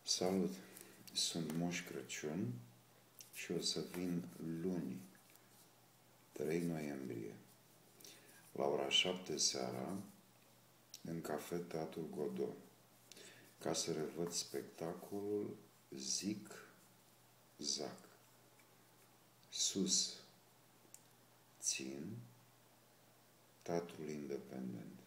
Salut! Sunt Moș Crăciun și o să vin luni, 3 noiembrie, la ora 7 seara, în Cafe Teatrul Godot, ca să revăd spectacolul Zic Zac. Sus țin Teatrul Independent.